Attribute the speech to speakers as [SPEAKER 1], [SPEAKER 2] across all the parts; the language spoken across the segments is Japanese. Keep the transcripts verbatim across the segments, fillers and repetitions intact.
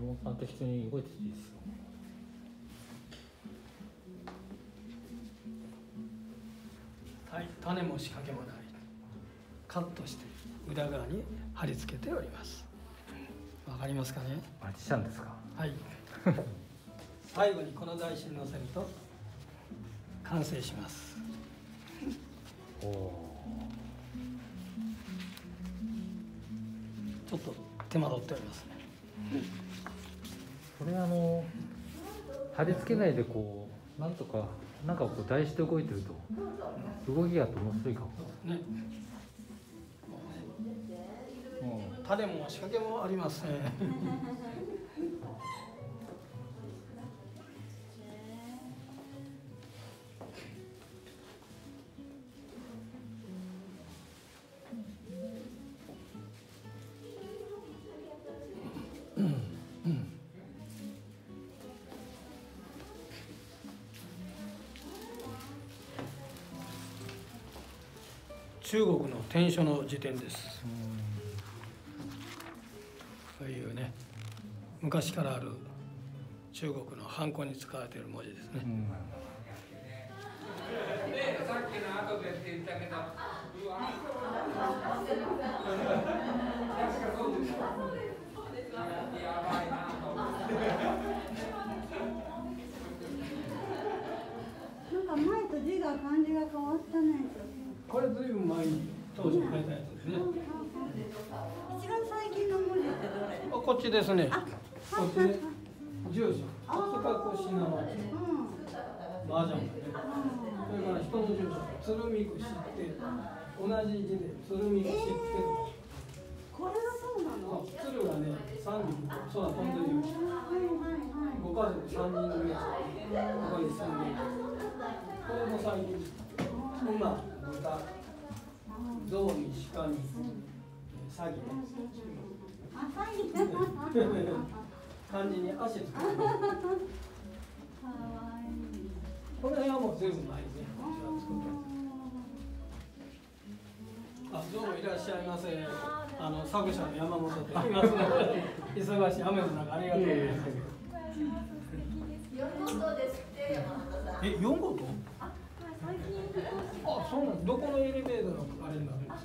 [SPEAKER 1] もうちゃんと人に動いてていいですよ。
[SPEAKER 2] はい、種も仕掛けもない。カットして裏側に貼り付けております。わかりますかね。
[SPEAKER 1] マジシャンですか。
[SPEAKER 2] はい。最後にこの台紙に乗せると完成します。
[SPEAKER 1] おお。
[SPEAKER 2] ちょっと手間取っておりますね。
[SPEAKER 1] これあの貼り付けないでこうなんとかなんかこう台紙で動いてると動きがあって面白いかも。
[SPEAKER 2] ね。もう種も仕掛けもありますね。中国の篆書の辞典です。こういうね、昔からある中国のハンコに使われている文字ですね。
[SPEAKER 3] さっきの後でって言ったけど、うわ。やばいなと思って。
[SPEAKER 4] なんか前と字が漢字が変わったね。
[SPEAKER 2] これずいぶん前に当時書いたやつですね。
[SPEAKER 4] 一番最近の文字ってどれ？
[SPEAKER 2] あ、こっちですね。こっちね。住所。赤越しなの。麻雀ね。それから人の住所。鶴見区知って。同じ字で鶴見区知ってる。
[SPEAKER 4] これはそうなの？
[SPEAKER 2] 鶴がね、三匹空飛んでるよ。ご家族三人組。ここに住んでいる。これも最近。馬、豚、象に鹿にサギね。
[SPEAKER 4] あ、サギ。
[SPEAKER 2] 漢字に足つけて。この辺はもう全部前ですね。あ、どうもいらっしゃいませ。あの作者の山本と言いますので、忙しい雨の中ありがとうございます。
[SPEAKER 4] 四号棟ですって山本さん。
[SPEAKER 2] え、四号棟？あ、そうなんです。どこのエレベーターのあれになるんですか。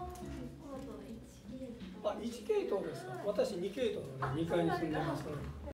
[SPEAKER 2] あ、いち系統ですか。私に系統のね、にかいに住んでますので。